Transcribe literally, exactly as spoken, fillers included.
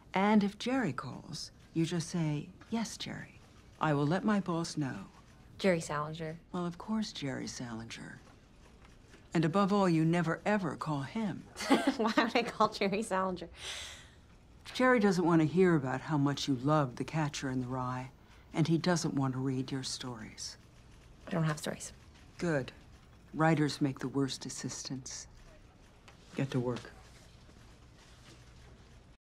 And if Jerry calls, you just say, yes, Jerry. I will let my boss know. Jerry Salinger. Well, of course, Jerry Salinger. And above all, you never, ever call him. Why would I call Jerry Salinger? Jerry doesn't want to hear about how much you love The Catcher in the Rye, and he doesn't want to read your stories. I don't have stories. Good. Writers make the worst assistants. Get to work.